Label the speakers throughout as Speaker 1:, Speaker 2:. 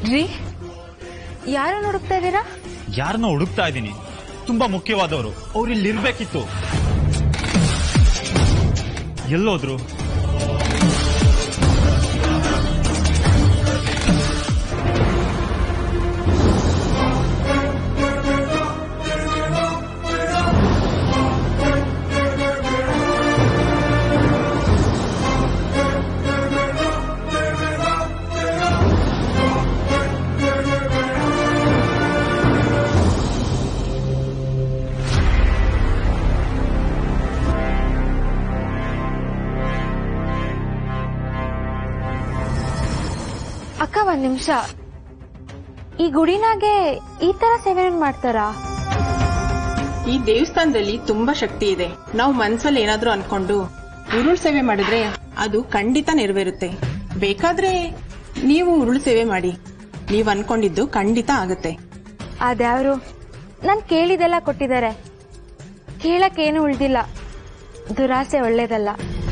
Speaker 1: ರೀ ಯಾರನ್ನು ಹುಡುಕ್ತಾ ಇದ್ದೀರಾ?
Speaker 2: ಯಾರನ್ನ ಹುಡುಕ್ತಾ ಇದ್ದೀನಿ, ತುಂಬಾ ಮುಖ್ಯವಾದವರು. ಅವ್ರು ಇಲ್ಲಿ ಇರ್ಬೇಕಿತ್ತು. ಎಲ್ಲೋದ್ರು?
Speaker 1: ಅಕ್ಕ, ಒಂದ್ ನಿಮಿಷ. ಈ ಗುಡಿನಾಗೆ ಈ ತರ ಸೇವೆ ಮಾಡ್ತಾರಾ?
Speaker 3: ಈ ದೇವಸ್ಥಾನದಲ್ಲಿ ತುಂಬಾ ಶಕ್ತಿ ಇದೆ. ನಾವು ಮನ್ಸಲ್ಲಿ ಏನಾದ್ರೂ ಅನ್ಕೊಂಡು ಉರುಳು ಸೇವೆ ಮಾಡಿದ್ರೆ ಅದು ಖಂಡಿತ ನೆರವೇರುತ್ತೆ. ಬೇಕಾದ್ರೆ ನೀವು ಉರುಳು ಸೇವೆ ಮಾಡಿ, ನೀವ್ ಅನ್ಕೊಂಡಿದ್ದು ಖಂಡಿತ ಆಗತ್ತೆ.
Speaker 1: ಅದ್ಯಾವ್ರು? ನಾನ್ ಕೇಳಿದೆಲ್ಲ ಕೊಟ್ಟಿದ್ದಾರೆ. ಕೇಳಕ್ಕೇನು ಉಳ್ದಿಲ್ಲ. ದುರಾಸೆ ಒಳ್ಳೇದಲ್ಲ.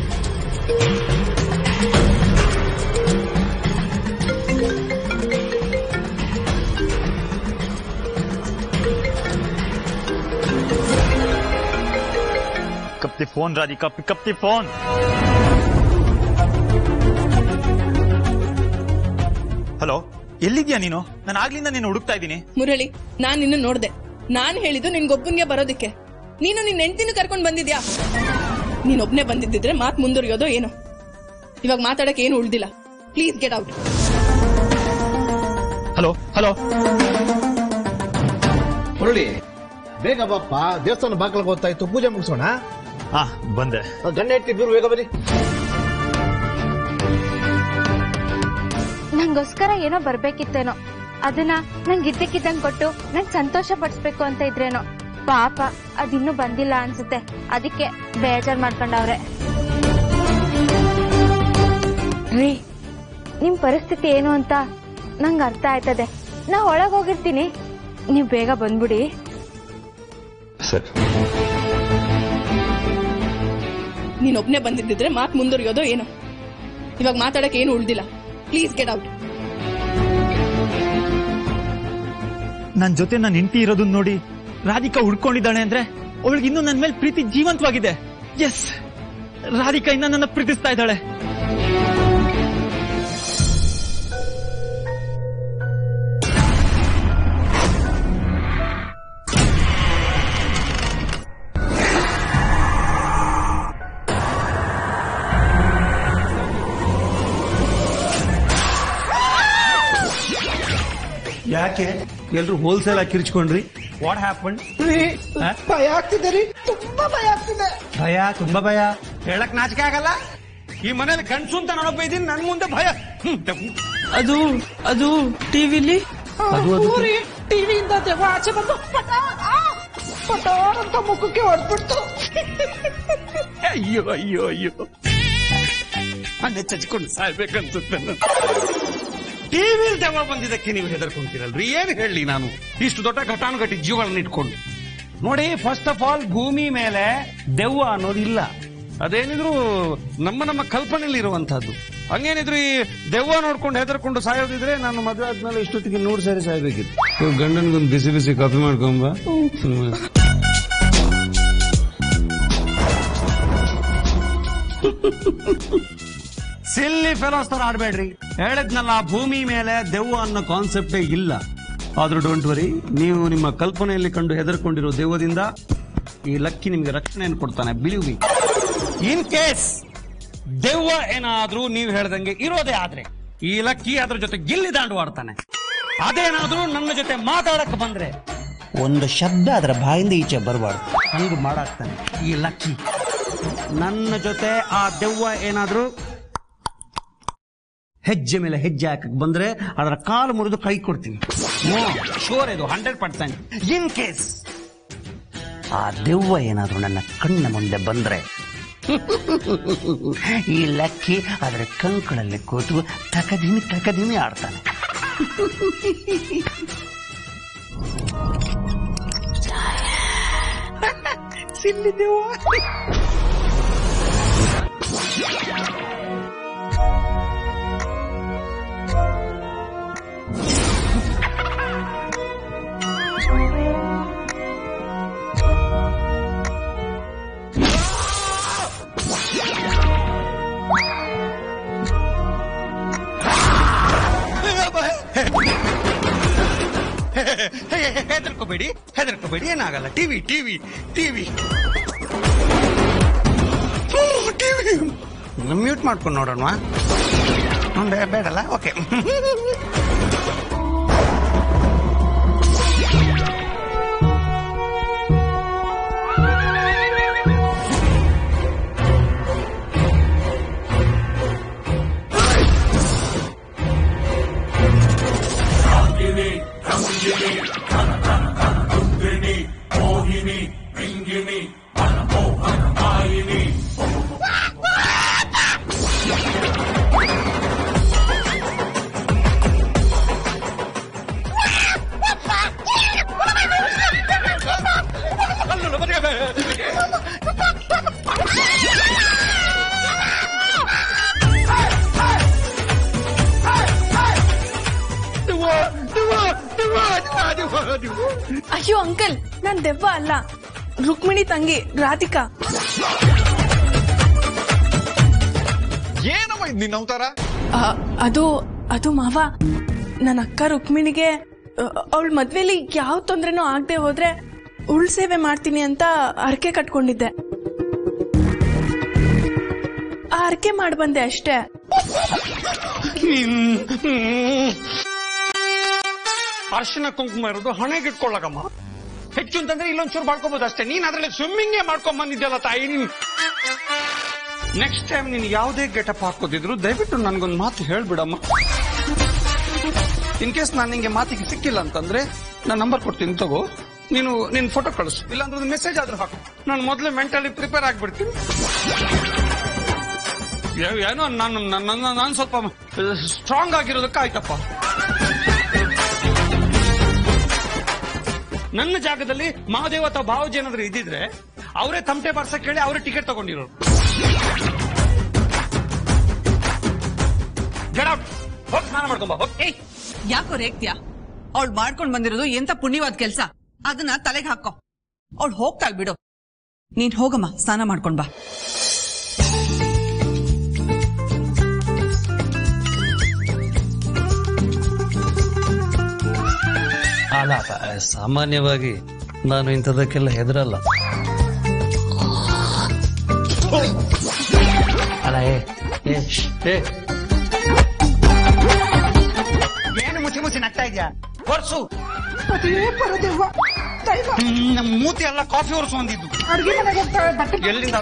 Speaker 2: Pick up the phone, Radhika. Pick up the phone. Hello, ಎಲ್ಲಿದ್ಯಾ ನೀನು? ನಾನು ಆಗ್ಲಿಂದ ನೀನು ಹುಡುಕ್ತಾ ಇದ್ದೀನಿ.
Speaker 4: ಮುರಳಿ, ನಾನ್ ನಿನ್ನ ನೋಡ್ದೆ. ನಾನ್ ಹೇಳಿದ್ದು ನಿನ್ಗೊಬ್ಬನ್ಗೆ ಬರೋದಿಕ್ಕೆ. ನೀನು ನಿನ್ನ ಹೆಂಡತಿನ ಕರ್ಕೊಂಡ್ ಬಂದಿದ್ಯಾ? ನೀನೊಬ್ನೇ ಬಂದಿದ್ದಿದ್ರೆ ಮಾತ್ ಮುಂದುವರಿಯೋದೋ ಏನೋ. ಇವಾಗ ಮಾತಾಡಕ್ ಏನು ಉಳ್ದಿಲ್ಲ. Please get out.
Speaker 2: Hello hello
Speaker 5: Murali, ಬೇಗ ಬಾಪ್ಪ. ದೇವಸ್ಥಾನ ಬಾಗಿಲಿಗೆ ಗೊತ್ತಾಯ್ತು, ಪೂಜೆ ಮುಗಿಸೋಣ.
Speaker 2: ಬಂದೆ.
Speaker 5: ಗಂಡ ಇಟ್ಟಿದ್ರು, ಬೇಗ ಬನ್ನಿ.
Speaker 1: ನಂಗೋಸ್ಕರ ಏನೋ ಬರ್ಬೇಕಿತ್ತೇನೋ, ಅದನ್ನ ನಂಗೆ ಇದ್ದಕ್ಕಿದ್ದಂಗ್ ಕೊಟ್ಟು ನಂಗ್ ಸಂತೋಷ ಪಡಿಸ್ಬೇಕು ಅಂತ ಇದ್ರೇನೋ. ಪಾಪ ಅದಿನ್ನೂ ಬಂದಿಲ್ಲ ಅನ್ಸುತ್ತೆ, ಅದಕ್ಕೆ ಬೇಜಾರ್ ಮಾಡ್ಕೊಂಡವ್ರೆ. ರೀ, ನಿಮ್ ಪರಿಸ್ಥಿತಿ ಏನು ಅಂತ ನಂಗ್ ಅರ್ಥ ಆಯ್ತದೆ. ನಾ ಒಳಗ್ ಹೋಗಿರ್ತೀನಿ, ನೀವ್ ಬೇಗ ಬಂದ್ಬಿಡಿ.
Speaker 2: ಸರಿ.
Speaker 4: ನೀನೊಬ್ನೇ ಬಂದಿದ್ದಿದ್ರೆ ಮಾತ್ ಮುಂದುವರಿಯೋದೋ ಏನೋ. ಇವಾಗ ಮಾತಾಡಕ್ ಏನು ಉಳ್ದಿಲ್ಲ. Please get out.
Speaker 2: ನನ್ ಜೊತೆ ನನ್ನ ಹೆಂಡತಿ ಇರೋದನ್ನ ನೋಡಿ ರಾಧಿಕಾ ಹುಡ್ಕೊಂಡಿದ್ದಾಳೆ ಅಂದ್ರೆ ಅವಳಿಗೆ ಇನ್ನೂ ನನ್ನ ಮೇಲೆ ಪ್ರೀತಿ ಜೀವಂತವಾಗಿದೆ. ಎಸ್, ರಾಧಿಕಾ ಇನ್ನ ನನ್ನ ಪ್ರೀತಿಸ್ತಾ ಇದ್ದಾಳೆ.
Speaker 6: ಯಾಕೆ ಎಲ್ರು ಹೋಲ್ಸೇಲ್ ಆಗಿ ಕಿರ್ಚ್ಕೊಂಡ್ರಿ? What happen?
Speaker 5: ಭಯ ಆಗ್ತಿದೆ ರೀ, ತುಂಬಾ ಭಯ ಆಗ್ತಿದೆ.
Speaker 6: ಭಯ, ತುಂಬಾ ಭಯ. ಹೇಳಕ್ ನಾಚಿಕೆ ಆಗಲ್ಲ? ಈ ಮನೇಲಿ ಗಂಡಸು ಅಂತ ನಾನೊಬ್ಬ ಇದ್ದೀನಿ, ನನ್ ಮುಂದೆ ಭಯ.
Speaker 4: ಅದು ಟಿವಿಲಿ
Speaker 3: ಟಿವಿಯಿಂದ ದೆವ್ವ ಆಚೆ ಬಂದು ಪಟಾರ್ ಅಂತ ಮುಖಕ್ಕೆ ಹೊಡ್ಬಿಡ್ತು.
Speaker 6: ಅಯ್ಯೋ ಅಯ್ಯೋ ಅಯ್ಯೋ, ಚಚ್ಕೊಂಡು ಸಾಯ್ಬೇಕನ್ಸುತ್ತೆ. ಟಿವಿಲ್ ದೆವ್ವ ಬಂದಿದ್ದಕ್ಕೆ ನೀವು ಹೆದರ್ಕೊಂತೀರಲ್ರಿ? ಏನ್ ಹೇಳಿ ನಾನು ಇಷ್ಟು ದೊಡ್ಡ ಘಟಾನುಘಟಿ ಜೀವಗಳನ್ನ ಇಟ್ಕೊಂಡು? ನೋಡಿ, ಫಸ್ಟ್ ಆಫ್ ಆಲ್ ಭೂಮಿ ಮೇಲೆ ದೆವ್ವ ಅನ್ನೋದಿಲ್ಲ. ಅದೇನಿದ್ರು ನಮ್ಮ ಕಲ್ಪನೆಯಲ್ಲಿ ಇರುವಂತಹದ್ದು. ಹಂಗೇನಿದ್ರು ಈ ದೆವ್ವ ನೋಡ್ಕೊಂಡು ಹೆದರ್ಕೊಂಡು ಸಾಯೋದಿದ್ರೆ ನಾನು ಮದುವೆ ಆದ್ಮೇಲೆ ಇಷ್ಟೊತ್ತಿಗೆ 100 ಸಾರಿ ಸಾಯ್ಬೇಕಿತ್ತು. ಗಂಡನ್ಗೊಂದು ಬಿಸಿ ಬಿಸಿ ಕಾಫಿ ಮಾಡ್ಕೊಂಬ. ಸಿಲ್ಲಿ ಫೆಲೋಸ್ ತರ ಆಡ್ಬೇಡ್ರಿ. ಹೇಳಿದ್ನಲ್ಲ, ಭೂಮಿ ಮೇಲೆ ದೆವ್ವ ಅನ್ನೋ ಕಾನ್ಸೆಪ್ಟೇ ಇಲ್ಲ. ಆದ್ರೂ ಡೋಂಟ್ ವರಿ, ನೀವು ನಿಮ್ಮ ಕಲ್ಪನೆಯಲ್ಲಿ ಕಂಡು ಹೆದರ್ಕೊಂಡಿರೋ ದೆವ್ವದಿಂದ ಈ ಲಕ್ಕಿ ನಿಮ್ಗೆ ರಕ್ಷಣೆಯನ್ನು ಕೊಡ್ತಾನೆ. Believe me. ಇನ್ ಕೇಸ್ ದೆವ್ವ ಏನಾದ್ರೂ ನೀವು ಹೇಳ್ದಂಗೆ ಇರೋದೇ ಆದ್ರೆ ಈ ಲಕ್ಕಿ ಅದ್ರ ಜೊತೆ ಗಿಲ್ಲಿ ದಾಂಡು ಆಡ್ತಾನೆ. ಅದೇನಾದ್ರೂ ನನ್ನ ಜೊತೆ ಮಾತಾಡಕ್ ಬಂದ್ರೆ ಒಂದು ಶಬ್ದ ಅದರ ಬಾಯಿಂದ ಈಚೆ ಬರಬಾರ್ದು, ಹಂಗ ಮಾಡಾಕ್ತಾನೆ ಈ ಲಕ್ಕಿ. ನನ್ನ ಜೊತೆ ಆ ದೆವ್ವ ಏನಾದ್ರೂ ಹೆಜ್ಜೆ ಮೇಲೆ ಹೆಜ್ಜೆ ಹಾಕಕ್ ಬಂದ್ರೆ ಅದರ ಕಾಲು ಮುರಿದು ಕೈ ಕೊಡ್ತೀನಿ. ಶೋರ್, ಇದು 100%. ಇನ್ ಕೇಸ್ ಆ ದೆವ್ವ ಏನಾದ್ರೂ ನನ್ನ ಕಣ್ಣ ಮುಂದೆ ಬಂದ್ರೆ ಈ ಲಕ್ಕಿ ಅದರ ಕಂಕಳಲ್ಲಿ ಕೂತು ತಕದಿಮಿ ಆಡ್ತಾನೆ. ಸಿಲ್ಲಿ ದೆವ್ವ. ಹೆದರ್ಕೋಬೇಡಿ ಏನಾಗಲ್ಲ. TV TV TV TV mute ಮಾಡ್ಕೊಂಡು ನೋಡೋಣ. ಬೇಡಲ್ಲ, ಓಕೆ.
Speaker 4: ಅಯ್ಯೋ ಅಂಕಲ್, ನಾನ್ ದೆವ್ವ ಅಲ್ಲ, ರುಕ್ಮಿಣಿ ತಂಗಿ ರಾಧಿಕಾ.
Speaker 7: ಏನಮ್ಮ ಇದು ನಿನ್ನ ಅವತಾರ?
Speaker 4: ಅದು ಮಾವ, ನನ್ನ ಅಕ್ಕ ರುಕ್ಮಿಣಿಗೆ ಅವಳ ಮದ್ವೆಲಿ ಯಾವ ತೊಂದ್ರೆನೂ ಆಗದೆ ಹೋದ್ರೆ ಉಳ್ ಸೇವೆ ಮಾಡ್ತೀನಿ ಅಂತ ಅರ್ಕೆ ಕಟ್ಕೊಂಡಿದ್ದೆ. ಆ ಅರ್ಕೆ ಮಾಡಿ ಬಂದೆ ಅಷ್ಟೇ.
Speaker 6: ಅರ್ಶಿನ ಕುಂಕುಮ ಇರೋದು ಹಣೆಗೆ ಇಟ್ಕೊಳ್ಳಕಮ್ಮ. ಹೆಚ್ಚು ಅಂತಂದ್ರೆ ಇಲ್ಲೊಂಚೂರು ಮಾಡ್ಕೋಬಹುದು ಅಷ್ಟೇ. ನೀನ್ ಅದ್ರಲ್ಲಿ ಸ್ವಿಮ್ಮಿಂಗೇ ಮಾಡ್ಕೊಂಡ್ ಬಂದಿದ್ಯಲ್ಲ ತಾಯಿ. ನೀನ್ ನೆಕ್ಸ್ಟ್ ಟೈಮ್ ನೀನ್ ಯಾವುದೇ ಗೆಟಪ್ ಹಾಕೋದಿದ್ರು ದಯವಿಟ್ಟು ನನ್ಗೊಂದು ಮಾತು ಹೇಳ್ಬಿಡಮ್ಮ. ಇನ್ ಕೇಸ್ ನಾನು ನಿಂಗೆ ಮಾತಿಗೆ ಸಿಕ್ಕಿಲ್ಲ ಅಂತಂದ್ರೆ ನಾನು ನಂಬರ್ ಕೊಡ್ತೀನಿ, ತಗೋ. ನೀನು ನಿನ್ ಫೋಟೋ ಕಳಿಸು, ಇಲ್ಲಾಂದ್ರೆ ಒಂದು ಮೆಸೇಜ್ ಆದ್ರೂ ಹಾಕು. ನಾನು ಮೊದಲೇ ಮೆಂಟಲಿ ಪ್ರಿಪೇರ್ ಆಗ್ಬಿಡ್ತೀನಿ. ಏನೋ ನಾನು ಸ್ವಲ್ಪ ಸ್ಟ್ರಾಂಗ್ ಆಗಿರೋದಕ್ಕೆ ಆಯ್ತಪ್ಪ. ನನ್ನ ಜಾಗದಲ್ಲಿ ಮಹಾದೇವ ಅಥವಾ ಭಾವಜಿ ಏನಾದ್ರು ಇದ್ದಿದ್ರೆ ಅವರೇ ತಮಟೆ ಬಾರ್ಸಕ್ ಕೇಳಿ ಅವರೇ ಟಿಕೆಟ್ ತಗೊಂಡಿರೋರು. ಹೋಗಿ ಸ್ನಾನ ಮಾಡ್ಕೊಂಬ.
Speaker 8: ಯಾಕೋ ರೇಗ್ತ್ಯಾ? ಅವಳು ಮಾಡ್ಕೊಂಡ್ ಬಂದಿರೋದು ಎಂತ ಪುಣ್ಯವಾದ ಕೆಲ್ಸ, ಅದನ್ನ ತಲೆಗೆ ಹಾಕೋ. ಅವಳು ಹೋಗ್ತಾಳ್ ಬಿಡು. ನೀನ್ ಹೋಗಮ್ಮ, ಸ್ನಾನ ಮಾಡ್ಕೊಂಡ್ ಬಾ.
Speaker 6: ಅಲ್ಲ, ಸಾಮಾನ್ಯವಾಗಿ ನಾನು ಇಂಥದಕ್ಕೆಲ್ಲ ಹೆದರಲ್ಲ. ಅಲ್ಲ ಏನು ಮುಚ್ಚಿ ನಗ್ತಾ ಇದ್ಯಾ? ಹೊರ್ಸು. ನಮ್ಮ ಮೂತಿ ಎಲ್ಲ ಕಾಫಿ ಹೊರಸು ಅಂದಿದ್ದು. ಎಲ್ಲಿಂದ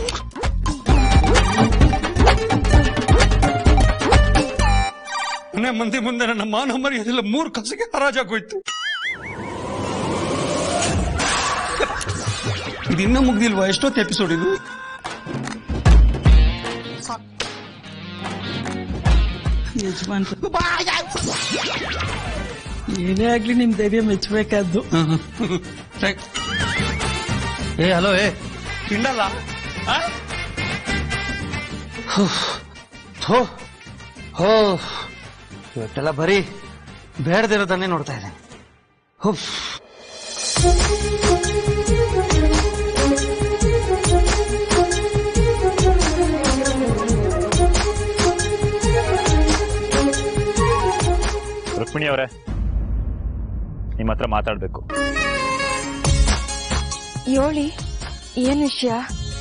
Speaker 6: ಮನೆ ಮಂದಿ ಮುಂದೆ ನನ್ನ ಮಾನ ಮರ್ಯಾದೆಲ್ಲ 3 ಕಸಿಗೆ ಹರಾಜಾಗೋಯ್ತು. ಇದು ಇನ್ನೂ ಮುಗ್ದಿಲ್ವಾ? ಎಷ್ಟೊತ್ತು ಎಪಿಸೋಡ್ ಇದು?
Speaker 8: ಏನೇ ಆಗ್ಲಿ ನಿಮ್ ಧೈರ್ಯ ಮೆಚ್ಚಬೇಕಾದ್ದು.
Speaker 6: ಹಲೋ, ತಿಂಡಲ್ಲ ಇವತ್ತೆಲ್ಲ ಬರೀ ಬೇಡದಿರೋದನ್ನೇ ನೋಡ್ತಾ ಇದ್ದೇನೆ.
Speaker 9: ರುಕ್ಮಿಣಿ ಅವರೇ, ನಿಮ್ಮ ಹತ್ರ ಮಾತಾಡ್ಬೇಕು.
Speaker 1: ಯೋಳಿ, ಏನ್ ವಿಷಯ?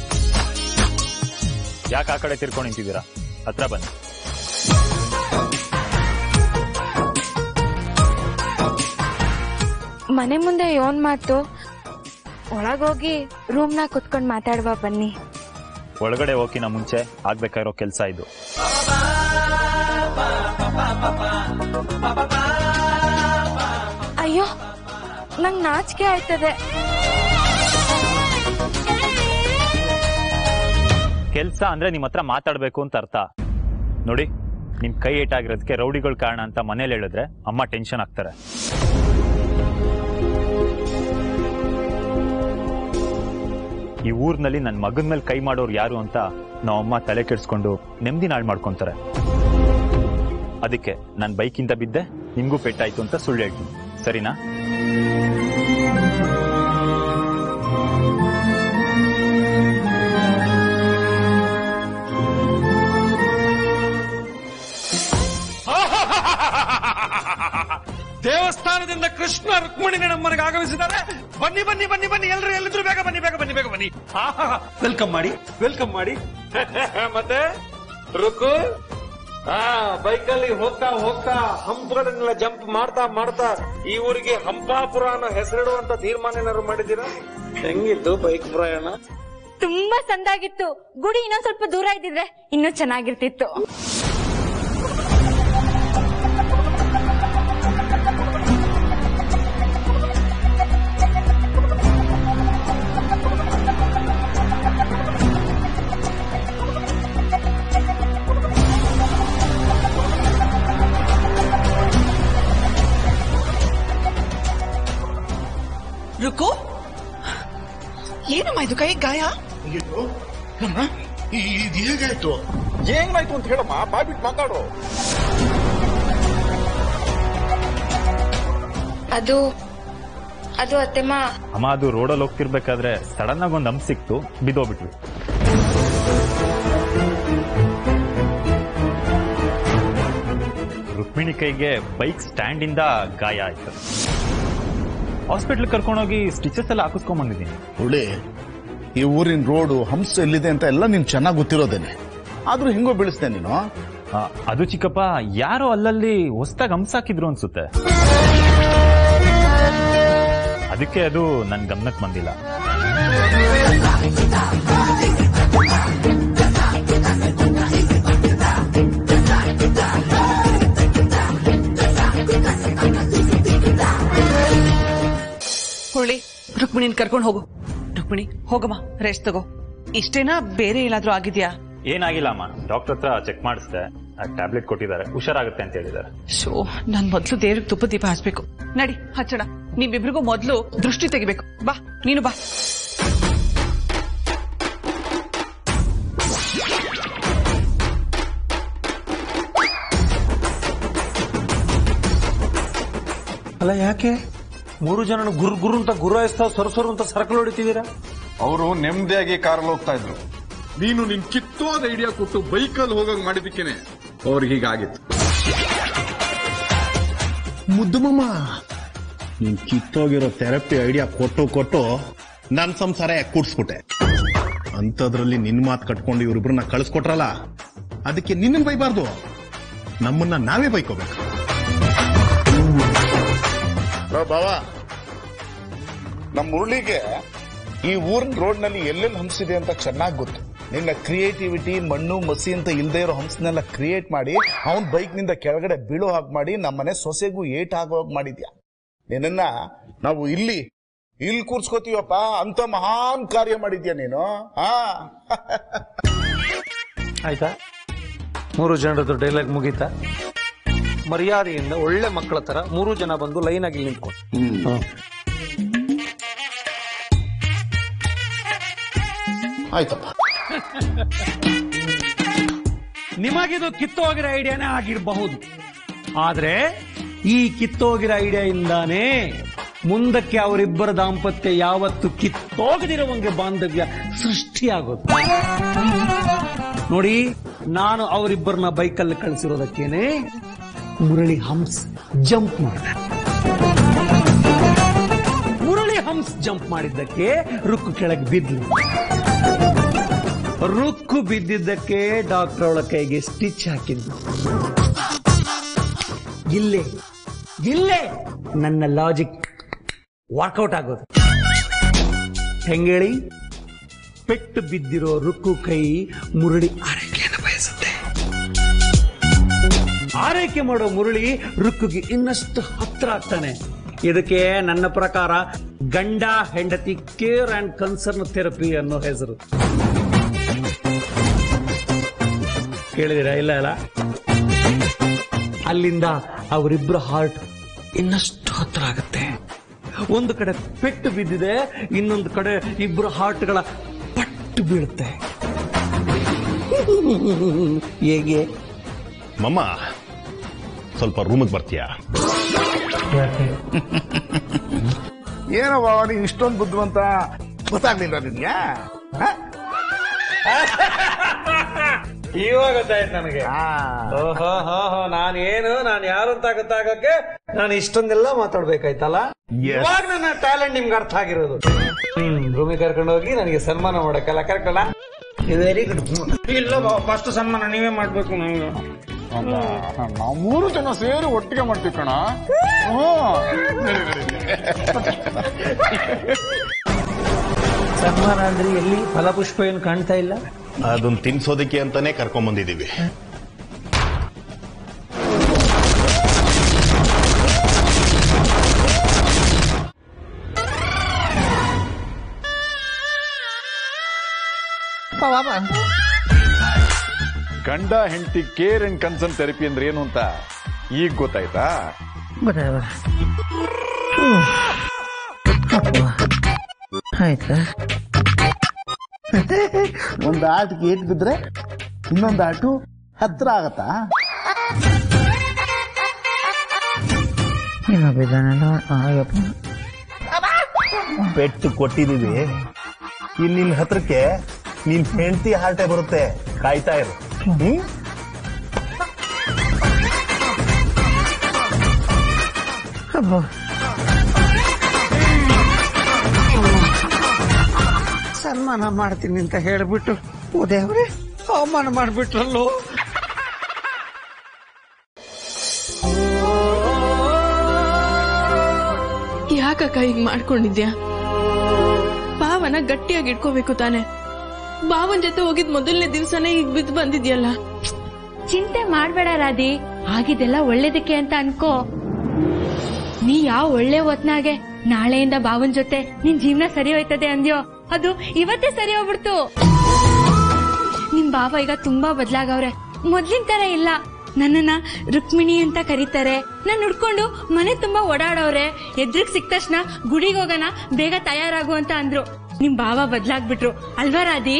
Speaker 9: ಯಾಕೆ ಆ ಕಡೆ ತಿರ್ಕೊಂಡು ನಿಂತಿದ್ದೀರಾ? ಹತ್ರ ಬನ್ನಿ.
Speaker 1: ಮನೆ ಮುಂದೆ ಯೋನ್ ಮಾತು, ಒಳಗೋಗಿ ರೂಮ್ನ ಕುತ್ಕೊಂಡ್ ಮಾತಾಡುವ ಬನ್ನಿ.
Speaker 9: ಒಳಗಡೆ ಹೋಗಿನ ಮುಂಚೆ ಆಗ್ಬೇಕಾಗಿರೋ ಕೆಲಸ ಇದು.
Speaker 1: ಅಯ್ಯೋ, ನಂಗ್ ನಾಚಿಕೆ ಆಯ್ತದೆ.
Speaker 9: ಕೆಲ್ಸ ಅಂದ್ರೆ ನಿಮ್ ಹತ್ರ ಮಾತಾಡ್ಬೇಕು ಅಂತ ಅರ್ಥ. ನೋಡಿ, ನಿಮ್ ಕೈ ಏಟಾಗಿರೋದಕ್ಕೆ ರೌಡಿಗಳ ಕಾರಣ ಅಂತ ಮನೇಲಿ ಹೇಳಿದ್ರೆ ಅಮ್ಮ ಟೆನ್ಷನ್ ಆಗ್ತಾರೆ. ಈ ಊರ್ನಲ್ಲಿ ನನ್ನ ಮಗನ ಮೇಲೆ ಕೈ ಮಾಡೋರು ಯಾರು ಅಂತ ನಾವಮ್ಮ ತಲೆ ಕೆಡಿಸ್ಕೊಂಡು ನೆಮ್ಮದಿ ನಾಳು ಮಾಡ್ಕೊಂತಾರೆ. ಅದಕ್ಕೆ ನಾನು ಬೈಕಿಂದ ಬಿದ್ದೆ, ನಿಮ್ಗೂ ಪೆಟ್ಟಾಯ್ತು ಅಂತ ಸುಳ್ಳು ಹೇಳ್ತೀನಿ. ಸರಿನಾ?
Speaker 6: ದೇವಸ್ಥಾನದಿಂದ ಕೃಷ್ಣ ರುಕ್ಮಿಣಿನೇ ನಮ್ಮನೆಗೆ ಆಗಮಿಸಿದ್ದಾರೆ. ಬನ್ನಿ ಬನ್ನಿ ಬನ್ನಿ ಬನ್ನಿ, ಎಲ್ರು ಎಲ್ಲಿದ್ರು ಬೇಗ ಬನ್ನಿ, ಬೇಗ ಬನ್ನಿ, ಬೇಗ ಬನ್ನಿ. ವೆಲ್ಕಮ್ ಮಾಡಿ, ವೆಲ್ಕಮ್ ಮಾಡಿ.
Speaker 7: ಮತ್ತೆ ರುಕು ಬೈಕಲ್ಲಿ ಹೋಗ್ತಾ ಹೋಗ್ತಾ ಹಂಪಗಳನ್ನೆಲ್ಲ ಜಂಪ್ ಮಾಡ್ತಾ ಮಾಡ್ತಾ ಈ ಊರಿಗೆ ಹಂಪಾಪುರ ಅನ್ನೋ ಹೆಸರಿಡುವಂತ ತೀರ್ಮಾನ ಏನಾದ್ರು ಮಾಡಿದ್ದೀರಾ? ಹೆಂಗಿತ್ತು ಬೈಕ್ ಪ್ರಯಾಣ?
Speaker 1: ತುಂಬಾ ಸಂದಾಗಿತ್ತು. ಗುಡಿ ಇನ್ನೊಂದ್ ಸ್ವಲ್ಪ ದೂರ ಇದ್ದಿದ್ರೆ ಇನ್ನೂ ಚೆನ್ನಾಗಿರ್ತಿತ್ತು.
Speaker 8: ರುಕು, ಏನಮ್ಮ ಇದು ಕೈ ಗಾಯ?
Speaker 5: ಇದು ಹೇಗಾಯ್ತು? ಏನಾಯ್ತು ಅಂತ ಹೇಳಮ್ಮ, ಬಾಯ್ಬಿಟ್ಟು ಮಾತಾಡು.
Speaker 1: ಅದು ಅತ್ತೆಮ್ಮ
Speaker 9: ಅಮ್ಮ, ಅದು ರೋಡಲ್ಲಿ ಹೋಗ್ತಿರ್ಬೇಕಾದ್ರೆ ಸಡನ್ ಆಗಿ ಒಂದು ಹಂಪ್ ಸಿಕ್ತು, ಬಿದ್ದೋಗ್ಬಿಟ್ವಿ. ರುಕ್ಮಿಣಿ ಕೈಗೆ ಬೈಕ್ ಸ್ಟ್ಯಾಂಡ್ ಇಂದ ಗಾಯ ಆಯ್ತು. ಹಾಸ್ಪಿಟ್ಲ್ ಕರ್ಕೊಂಡೋಗಿ ಸ್ಟಿಚಸ್ ಎಲ್ಲ ಹಾಕಿಸ್ಕೊಂಡ್ ಬಂದಿದ್ದೀನಿ.
Speaker 5: ಹುಳಿ, ಈ ಊರಿನ ರೋಡು ಹಂಸ ಎಲ್ಲಿದೆ ಅಂತ ಎಲ್ಲ ನಿನ್ ಚೆನ್ನಾಗಿ ಗೊತ್ತಿರೋದೇನೆ. ಆದ್ರೂ ಹಿಂಗೋ ಬೀಳಿಸ್ದೆ ನೀನು.
Speaker 9: ಅದು ಚಿಕ್ಕಪ್ಪ, ಯಾರೋ ಅಲ್ಲಲ್ಲಿ ಹೊಸದಾಗಿ ಹಂಸ ಹಾಕಿದ್ರು ಅನ್ಸುತ್ತೆ. ಅದಕ್ಕೆ ಅದು ನನ್ ಗಮನಕ್ಕೆ ಬಂದಿಲ್ಲ.
Speaker 8: ಹುಳಿ, ರುಕ್ಮಿಣಿನ್ ಕರ್ಕೊಂಡು ಹೋಗು. ರುಕ್ಮಿಣಿ, ಹೋಗಮ್ಮ, ರೆಸ್ಟ್ ತಗೋ. ಇಷ್ಟೇನಾ, ಬೇರೆ ಏನಾದ್ರೂ ಆಗಿದ್ಯಾ?
Speaker 9: ಏನಾಗಿಲ್ಲ ಅಮ್ಮ, ಡಾಕ್ಟರ್ ಹತ್ರ ಚೆಕ್ ಮಾಡಿಸ್ದೆ, ಟ್ಯಾಬ್ಲೆಟ್ ಕೊಟ್ಟಿದ್ದಾರೆ, ಹುಷಾರಾಗುತ್ತೆ ಅಂತ ಹೇಳಿದ್ದಾರೆ.
Speaker 8: ಶೋ, ನಾನ್ ಮೊದ್ಲು ದೇವ್ರಿಗೆ ತುಪ್ಪ ದೀಪ ಹಚ್ಬೇಕು. ನಡಿ ಹಚ್ಚೋಣ. ನೀವಿಬ್ರಿಗೂ ಮೊದ್ಲು ದೃಷ್ಟಿ ತೆಗಿಬೇಕು. ಬಾ, ನೀನು ಬಾ.
Speaker 7: ಅಲ್ಲ, ಯಾಕೆ 3 ಜನ ಗುರು ಗುರು ಅಂತ ಗುರಾಯಿಸ್ತಾ ಸೊರಸೊರು ಅಂತ ಸರ್ಕಲ್ ಹೊಡಿತಿದ್ದೀರಾ?
Speaker 10: ಅವರು ನೆಮ್ಮದಿಯಾಗಿ ಕಾರಲ್ಲಿ ಹೋಗ್ತಾ ಇದ್ರು. ನೀನು ನಿನ್ ಕಿತ್ತೋದ ಐಡಿಯಾ ಕೊಟ್ಟು ಬೈಕಲ್ಲಿ ಹೋಗಂಗ್ ಮಾಡಿದಕ್ಕೇನೆ ಅವ್ರಿಗೆ ಹೀಗಾಗಿತ್ತು.
Speaker 5: ಮುದ್ದುಮಮ್ಮ, ನೀನ್ ಕಿತ್ತೋಗಿರೋ ಥೆರಪಿ ಐಡಿಯಾ ಕೊಟ್ಟು ನನ್ ಸಂಸಾರ ಕೂಡ್ಸ್ಬಿಟ್ಟೆ. ಅಂತದ್ರಲ್ಲಿ ನಿನ್ ಮಾತು ಕಟ್ಕೊಂಡು ಇವ್ರಿಬ್ರನ್ನ ಕಳಿಸ್ಕೊಟ್ರಲ್ಲ, ಅದಕ್ಕೆ ನಿನ್ನ ಬೈಬಾರ್ದು, ನಮ್ಮನ್ನ ನಾವೇ ಬೈಕೋಬೇಕು. ಬಾವ, ನಮ್ಮ ಮುರಳಿಗೆ ಈ ಊರಿನ ರೋಡ್ ನಲ್ಲಿ ಎಲ್ಲೆಲ್ಲಿ ಹಂಸಿದೆ ಅಂತ ಚೆನ್ನಾಗಿ ಗೊತ್ತು. ನಿನ್ನ ಕ್ರಿಯೇಟಿವಿಟಿ, ಮಣ್ಣು ಮಸಿ ಅಂತ ಇಲ್ದೇ ಇರೋ ಹಂಸನೆಲ್ಲ ಕ್ರಿಯೇಟ್ ಮಾಡಿ ಅವನ್ ಬೈಕ್ ನಿಂದ ಕೆಳಗಡೆ ಬೀಳೋ ಹಾಗೆ ಮಾಡಿ ನಮ್ಮನೆ ಸೊಸೆಗೂ ಏಟ್ ಆಗೋ ಮಾಡಿದ್ಯಾ. ನಿನ್ನ ನಾವು ಇಲ್ಲಿ ಕೂರ್ಸ್ಕೋತೀವಪ್ಪ, ಅಂತ ಮಹಾನ್ ಕಾರ್ಯ ಮಾಡಿದ್ಯಾ ನೀನು.
Speaker 7: ಆಯ್ತಾ, 3 ಜನರದ್ದು ಡೈಲಾಗ್ ಮುಗೀತಾ? ಮರ್ಯಾದೆಯಿಂದ ಒಳ್ಳೆ ಮಕ್ಕಳ ತರ 3 ಜನ ಬಂದು ಲೈನ್ ಆಗಿ ನಿಂತ್ಕೊಂಡು.
Speaker 5: ಆಯ್ತಪ್ಪ.
Speaker 6: ನಿಮಗಿದು ಕಿತ್ತೋಗಿರೋ ಐಡಿಯಾನೇ ಆಗಿರಬಹುದು, ಆದ್ರೆ ಈ ಕಿತ್ತೋಗಿರೋ ಐಡಿಯಾಯಿಂದಾನೇ ಮುಂದಕ್ಕೆ ಅವರಿಬ್ಬರ ದಾಂಪತ್ಯ ಯಾವತ್ತು ಕಿತ್ತೋಗದಿರುವಂಗೆ ಬಾಂಧವ್ಯ ಸೃಷ್ಟಿಯಾಗುತ್ತೆ. ನೋಡಿ, ನಾನು ಅವರಿಬ್ಬರನ್ನ ಬೈಕಲ್ಲಿ ಕಳಿಸಿರೋದಕ್ಕೇನೆ ಮುರಳಿ ಹಂಸ್ ಜಂಪ್ ಮಾಡಿದ. ಮುರಳಿ ಹಂಸ್ ಜಂಪ್ ಮಾಡಿದ್ದಕ್ಕೆ ರುಕ್ಕು ಕೆಳಗೆ ಬಿದ್ಲು. ರುಕ್ಕು ಬಿದ್ದಿದ್ದಕ್ಕೆ ಡಾಕ್ಟರ್ ಅವಳ ಕೈಗೆ ಸ್ಟಿಚ್ ಹಾಕಿದ್ದು. ಇಲ್ಲೇ ನನ್ನ ಲಾಜಿಕ್ ವರ್ಕೌಟ್ ಆಗೋದು. ಹೆಂಗೇಳಿ? ಪೆಟ್ಟು ಬಿದ್ದಿರೋ ರುಕ್ಕು ಕೈ ಮುರಳಿ ಆರೈಕೆಯನ್ನು ಬಯಸುತ್ತೆ. ಆರೈಕೆ ಮಾಡೋ ಮುರಳಿ ರುಕ್ಕುಗೆ ಇನ್ನಷ್ಟು ಹತ್ರ ಆಗ್ತಾನೆ. ಇದಕ್ಕೆ ನನ್ನ ಪ್ರಕಾರ ಗಂಡ ಹೆಂಡತಿ ಕೇರ್ ಅಂಡ್ ಕನ್ಸರ್ನ್ ಥೆರಪಿ ಅನ್ನೋ ಹೆಸರು. ಕೇಳಿದಿರಾ? ಇಲ್ಲ. ಅಲ್ಲಿಂದ ಅವರಿಬ್ಬರ ಹಾರ್ಟ್ ಇನ್ನಷ್ಟು ಹತ್ರ ಆಗುತ್ತೆ. ಒಂದು ಕಡೆ ಪೆಟ್ಟು ಬಿದ್ದಿದೆ, ಇನ್ನೊಂದು ಕಡೆ ಇಬ್ಬರು ಹಾರ್ಟ್ಗಳ ಪಟ್ಟು ಬೀಳುತ್ತೆ. ಹೇಗೆ
Speaker 5: ಮಮ್ಮ, ಸ್ವಲ್ಪ ರೂಮಿಗೆ ಬರ್ತೀಯಾ? ಏನೋ ಬಾವ, ನೀನ್ ಇಷ್ಟೊಂದು ಬುದ್ಧಿವಂತ, ಗೊತ್ತಾಗ್ಲಿಲ್ಲ ನಿನ್ಗೆ?
Speaker 7: ಇವಾಗ ಗೊತ್ತಾಯ್ತು ನನಗೆ. ಓಹೋ ನಾನು ಯಾರು ಅಂತ ಗೊತ್ತಾಗಕ್ಕೆ ನಾನು ಇಷ್ಟೊಂದೆಲ್ಲ ಮಾತಾಡ್ಬೇಕಾಯ್ತಲ್ಲ. ಇವಾಗ ನನ್ನ ಟ್ಯಾಲೆಂಟ್ ನಿಮ್ಗೆ ಅರ್ಥ ಆಗಿರೋದು. ರೂಮಿ ಕರ್ಕೊಂಡು ಹೋಗಿ ನನಗೆ ಸನ್ಮಾನ ಮಾಡಕ್ಕಲ್ಲ, ಕರೆಕ್ಟ್ ಅಲ್ಲ? Very good. ಇಲ್ಲ ಫಸ್ಟ್ ಸನ್ಮಾನ ನೀವೇ ಮಾಡ್ಬೇಕು.
Speaker 10: ನಾವು 3 ಜನ ಸೇರಿ ಒಟ್ಟಿಗೆ ಮಾಡ್ತೀವಿ ಕಣ.
Speaker 7: ಸನ್ಮಾನ ಅಂದ್ರೆ ಎಲ್ಲಿ ಫಲಪುಷ್ಪ ಏನು ಕಾಣ್ತಾ ಇಲ್ಲ.
Speaker 5: ಅದನ್ನ ತಿನ್ಸೋದಕ್ಕೆ ಅಂತಾನೆ ಕರ್ಕೊಂಡ್ ಬಂದಿದೀವಿ.
Speaker 10: ಗಂಡ ಹೆಂಡತಿ ಕೇರ್ ಅಂಡ್ ಕನ್ಸರ್ನ್ ಥೆರಪಿ ಅಂದ್ರೆ ಏನು ಅಂತ ಈಗ ಗೊತ್ತಾಯ್ತಾ?
Speaker 7: ಆಯ್ತಾ?
Speaker 5: ಒಂದು ಆಟಕ್ಕೆ ಏಟ್ ಬಿದ್ರೆ ಇನ್ನೊಂದು ಆಟು ಹತ್ರ ಆಗತ್ತಾ? ಪೆಟ್ಟು ಕೊಟ್ಟಿದೀವಿ. ಇಲ್ಲಿ ನಿನ್ ಹತ್ರಕ್ಕೆ ನಿನ್ ಹೆಂಡತಿ ಹಾರ್ಟೆ ಬರುತ್ತೆ, ಕಾಯ್ತಾ ಇರು.
Speaker 7: ಸನ್ಮಾನ ಮಾಡ್ತೀನಿ ಅಂತ ಹೇಳ್ಬಿಟ್ಟು ದೇವ್ರೆ ಅವಮಾನ ಮಾಡ್ಬಿಟ್ರಲ್ಲೋ.
Speaker 4: ಯಾಕಕ್ಕ ಹೀಗ್ ಮಾಡ್ಕೊಂಡಿದ್ಯಾ? ಭಾವನ ಗಟ್ಟಿಯಾಗಿ ಇಟ್ಕೋಬೇಕು ತಾನೆ. ಭಾವನ್ ಜೊತೆ ಹೋಗಿದ್ ಮೊದಲನೇ ದಿವ್ಸನೇ ಈಗ ಬಿದ್ದು ಬಂದಿದ್ಯಲ್ಲ.
Speaker 1: ಚಿಂತೆ ಮಾಡ್ಬೇಡ ರಾಧಿ, ಆಗಿದೆಲ್ಲ ಒಳ್ಳೇದಕ್ಕೆ ಅಂತ ಅನ್ಕೋ. ನೀ ಯಾವ ಒಳ್ಳೆ ಹೊತ್ನಾಗೆ ನಾಳೆಯಿಂದ ಭಾವನ್ ಜೊತೆ ನಿನ್ ಜೀವನ ಸರಿ ಹೋಯ್ತದೆ ಅಂದ್ಯೋ, ಅದು ಇವತ್ತೇ ಸರಿ ಹೋಗ್ಬಿಡ್ತು. ನಿಮ್ ಭಾವ ಈಗ ತುಂಬಾ ಬದ್ಲಾಗವ್ರೆ, ಮೊದ್ಲಿನ ತರ ಇಲ್ಲ. ನನ್ನನ್ನ ರುಕ್ಮಿಣಿ ಅಂತ ಕರೀತಾರೆ. ನಾನ್ ಹುಡ್ಕೊಂಡು ಮನೆ ತುಂಬಾ ಓಡಾಡವ್ರೆ. ಎದ್ರಿಗ್ ಸಿಕ್ಕ ತಕ್ಷಣ ಗುಡಿಗೆ ಹೋಗೋಣ, ಬೇಗ ತಯಾರಾಗು ಅಂತ ಅಂದ್ರು. ನಿಮ್ ಭಾವ ಬದ್ಲಾಗ್ಬಿಟ್ರು ಅಲ್ವಾ ರಾಧಿ?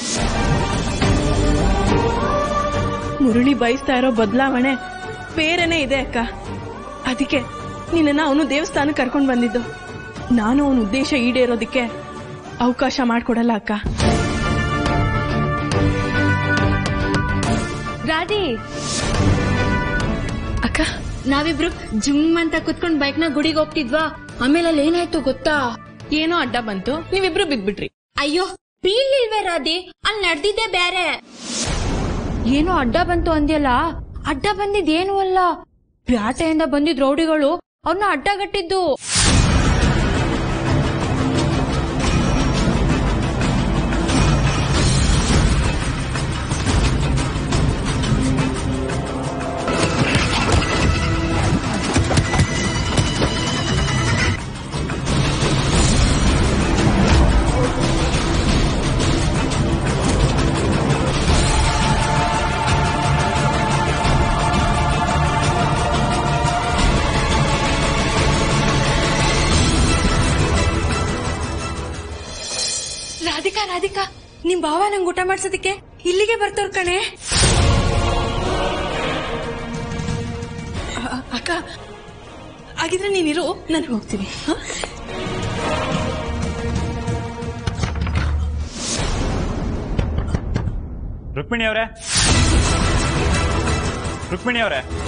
Speaker 4: ಮುರಳಿ ಬಯಸ್ತಾ ಇರೋ ಬದಲಾವಣೆ ಬೇರೆನೆ ಇದೆ ಅಕ್ಕ. ಅದಕ್ಕೆ ನಿನ್ನ ಅವನು ದೇವಸ್ಥಾನಕ್ಕೆ ಕರ್ಕೊಂಡ್ ಬಂದಿದ್ದು. ನಾನು ಅವನ ಉದ್ದೇಶ ಈಡೇರೋದಿಕ್ಕೆ ಅವಕಾಶ ಮಾಡ್ಕೊಡಲ್ಲ ಅಕ್ಕ.
Speaker 1: ರಾಧಿ
Speaker 4: ಅಕ್ಕ,
Speaker 1: ನಾವಿಬ್ರು ಜಿಮ್ ಅಂತ ಕುತ್ಕೊಂಡ್ ಬೈಕ್ ನ ಗುಡಿಗೆ ಹೋಗ್ತಿದ್ವಾ, ಆಮೇಲೆ ಅಲ್ಲಿ ಏನಾಯ್ತು ಗೊತ್ತಾ?
Speaker 4: ಏನೋ ಅಡ್ಡ ಬಂತು, ನೀವಿಬ್ರು ಬಿದ್ಬಿಟ್ರಿ.
Speaker 1: ಅಯ್ಯೋ ಬೀಳಿಲ್ವೇ ರಾಧಿ, ಅಲ್ಲಿ ನಡೆದಿದ್ದೆ ಬೇರೆ. ಏನೋ ಅಡ್ಡ ಬಂತು ಅಂದ್ಯಲ್ಲ, ಅಡ್ಡ ಬಂದಿದ್ದೇನು ಅಲ್ಲ, ಪ್ಯಾಟೆಯಿಂದ ಬಂದಿದ್ ರೌಡಿಗಳು ಅವ್ರನ್ನ ಅಡ್ಡಗಟ್ಟಿದ್ದು. ರಾಧಿಕಾ, ನಿಮ್ ಭಾವ ನಂಗೆ ಊಟ ಮಾಡ್ಸೋದಕ್ಕೆ ಇಲ್ಲಿಗೆ ಬರ್ತವ್ರ ಕಣೆ.
Speaker 4: ಅಕ್ಕ, ಹಾಗಿದ್ರೆ ನೀನಿರು, ನಾನು ಹೋಗ್ತೀನಿ.
Speaker 9: ರುಕ್ಮಿಣಿ ಅವರೇ